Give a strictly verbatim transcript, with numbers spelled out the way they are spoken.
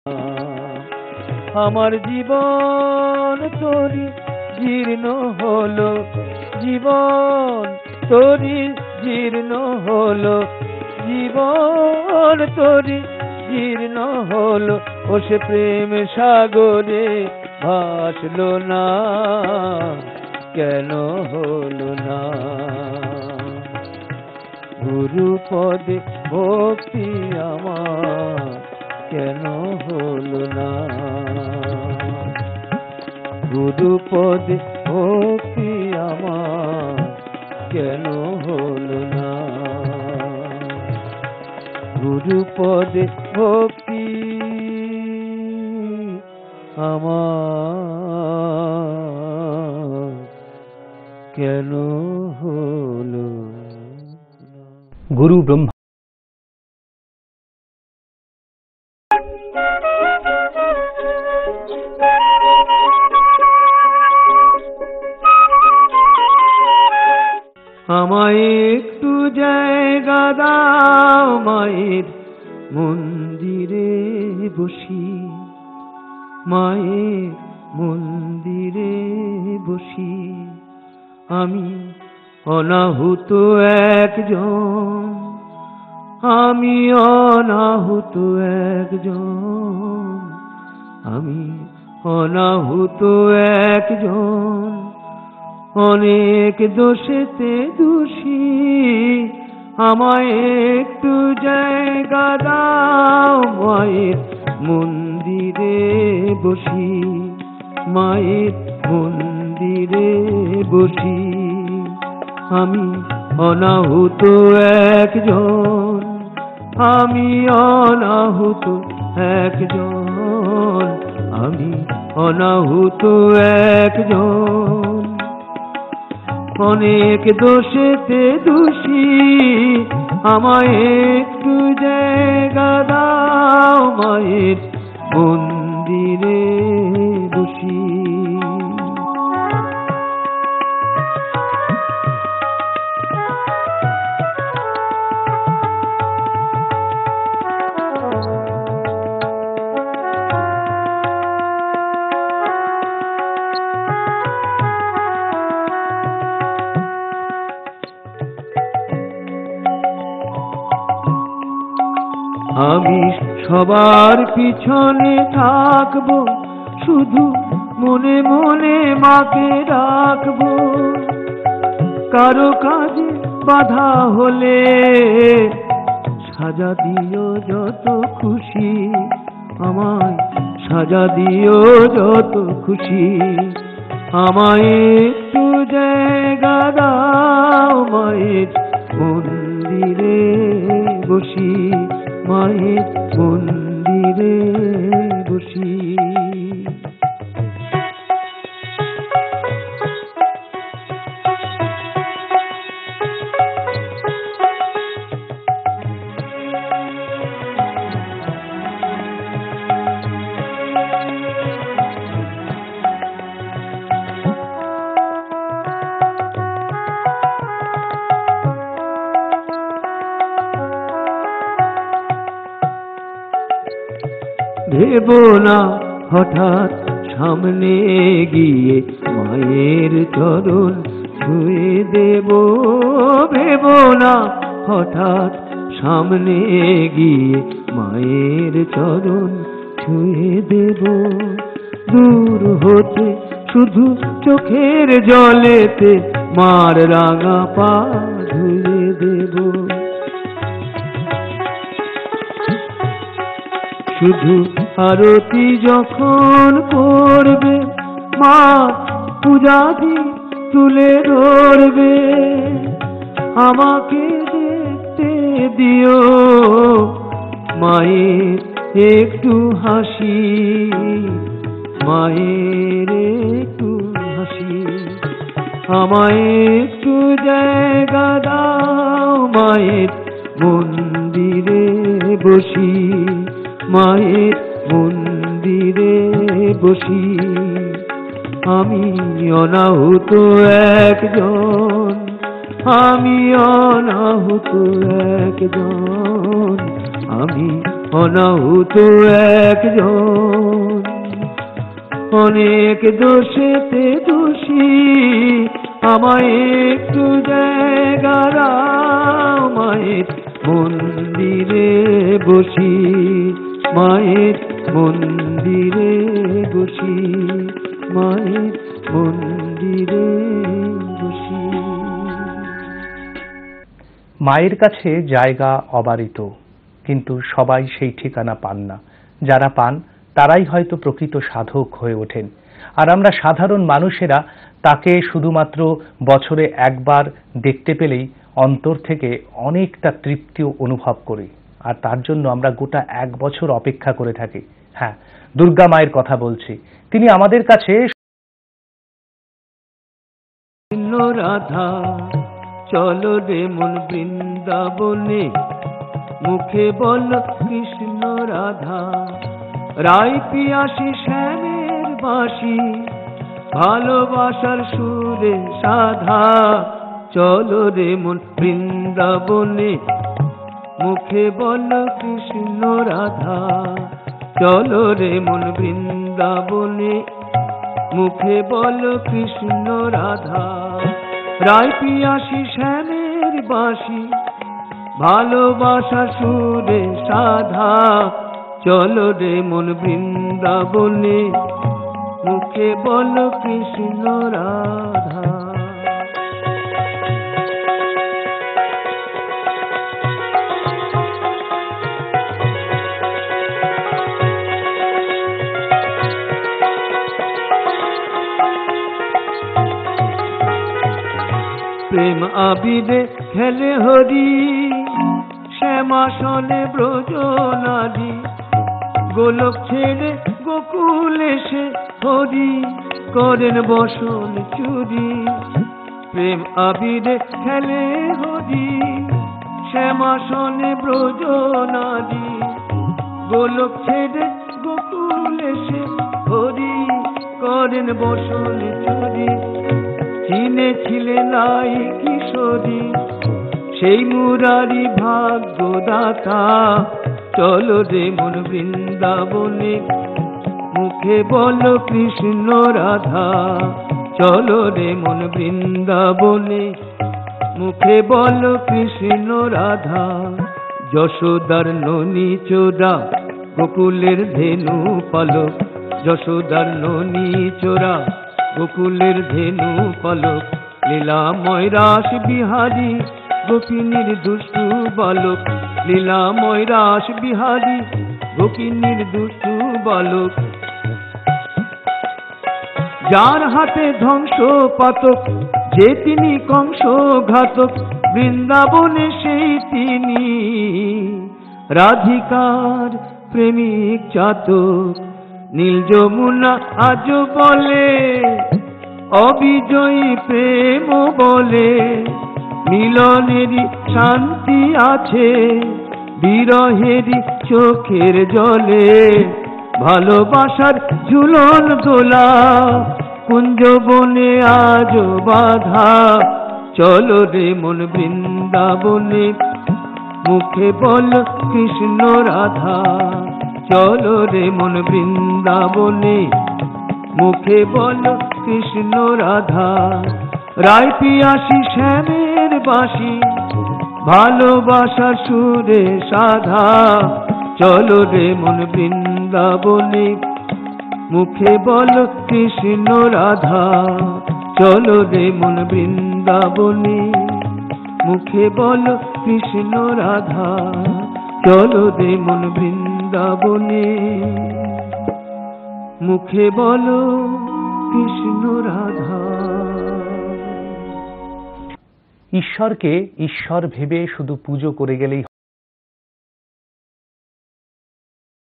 আমার জীবন তোরি জীর্ণ হলো, জীবন তোরি জীর্ণ হলো, জীবন তোরি জীর্ণ হলো। ও সে প্রেম সাগরে ভাসলো না, কেন হলো না? গুরু পদে ভক্তি আমার কেন হলো না? গুরু পদে ভক্তি আমার কেন হলো না? গুরু পদে ভক্তি আমার কেন হলো? গুরু ব্রহ্মা আমায় একটু জায়গা দাও মায়ের মন্দিরে বসি, মায়ের মন্দিরে বসি। আমি অনাহুত একজন, আমি অনাহুত একজন, আমি অনাহুত একজন। অনেক দোষেতে দোষী, আমায় একটু জায়গা দাও মায়ের মন্দিরে বসি, মায়ের মন্দিরে বসি। আমি অনাহুত একজন, আমি অনাহুত একজন, আমি অনাহুত একজন। অনেক দোষেতে দোষী, আমায় একটু জায়গা দাও মায়ের মন্দিরে বসি। আমি সবার পিছনে থাকবো, শুধু মনে মনে মাকে রাখবো। কারো কাজে বাধা হলে সাজা দিও যত খুশি, আমায় সাজা দিও যত খুশি। আমায় একটু জায়গা দাও মায়ের মন্দিরে বসি, মায়ের মন্দিরে বসি। ভেবো না হঠাৎ সামনে গিয়ে মায়ের চরণ ছুঁয়ে দেব, ভেবো না হঠাৎ সামনে গিয়ে মায়ের চরণ ছুঁয়ে দেব। দূর হতে শুধু চোখের জলেতে মার রাঙা পা ধুয়ে দেব। শুধু আরতি যখন করবে মা পূজাদি তুলে ধরবে, আমাকে দেখতে দিও মায়ের একটু হাসি, মায়ের একটু হাসি। আমায় একটু জায়গা দাও মায়ের মন্দিরে বসি, মায়ের মন্দিরে বসি। আমি অনাহুত একজন, আমি অনাহুত একজন, আমি অনাহুত একজন, অনেক দোষেতে দোষী, আমায় একটু জায়গা দাও মায়ের মন্দিরে বসি, মায়ের মন্দিরে বসি, মায়ের মন্দিরে বসি। মায়ের কাছে জায়গা অবারিত, কিন্তু সবাই সেই ঠিকানা পান না। যারা পান তারাই হয়তো প্রকৃত সাধক হয়ে ওঠেন। আর আমরা সাধারণ মানুষেরা তাকে শুধুমাত্র বছরে একবার দেখতে পেলেই অন্তর থেকে অনেকটা তৃপ্তি অনুভব করি, আর তার জন্য আমরা গোটা এক বছর অপেক্ষা করে থাকি। হ্যাঁ, দুর্গা মায়ের কথা বলছি। তিনি আমাদের কাছে রাধা চলো রে মন বৃন্দাবনে, মুখে বল কৃষ্ণ রাধা, রাই পিয়াসী শ্যামের বাঁশি, ভালোবাসার সুরে সাধা। চলো রে মন বৃন্দাবনে, মুখে বল কৃষ্ণ রাধা, চলো রে মন বৃন্দাবনে, মুখে বল কৃষ্ণ রাধা। রাই পিয়াসী শ্যামের বাঁশি, ভালোবাসা সুরে সাধা। চলো রে মন বৃন্দাবনে, মুখে বল কৃষ্ণ রাধা। প্রেম আবিরে খেলে হরি, শ্যামাসনে ব্রজ নারী, গোলক ছেড়ে গোকুল এসে হরি করেন বসন চুরি। প্রেম আবিরে খেলে হরি, শ্যামাসনে ব্রজ নারী, গোলক ছেড়ে গোকুল এসে হরি করেন বসন চুরি। চিনেছিলে নাই কিশোরী, সেই মুরারি ভাগ্যদাতা। চলো রে মন বৃন্দাবনে, মুখে বল কৃষ্ণ রাধা। চলো রে মন বৃন্দাবনে, মুখে বল কৃষ্ণ রাধা। যশোদার ননী চোরা, গোকুলের ধেনু পালক, যশোদার ননী চোরা, গোকুলের ধেনু পালক। লীলাময় রাস বিহারী, গোপিনীর দুষ্টু বালক। লীলাময় রাস বিহারী, গোপিনীর দুষ্টু বালক। যার হাতে ধ্বংস পাতক, যে তিনি কংস ঘাতক। বৃন্দাবনে সেই তিনি, রাধিকার প্রেমিক চাতক। নীল যমুনা আজ বলে, অবিজয়ী প্রেম বলে। মিলনেরই শান্তি আছে, বিরহেরই চোখের জলে। ভালোবাসার ঝুলন দোলা, কুঞ্জ বনে আজ বাধা। চলো রে মন বৃন্দাবনে, মুখে বল কৃষ্ণ রাধা। চলো রে মন বৃন্দাবনে, মুখে বল কৃষ্ণ রাধা। রাই পিয়াসী শ্যামের বাঁশি, ভালোবাসার সুরে সাধা। চলো রে মন বৃন্দাবনে, মুখে বল কৃষ্ণ রাধা। চলো রে মন বৃন্দাবনে, মুখে বল কৃষ্ণ রাধা। চলো রে মন বৃন্দাবনে, মুখে বলো কৃষ্ণ রাধা। ঈশ্বরকে ঈশ্বর ভেবে শুধু পুজো করে গেলেই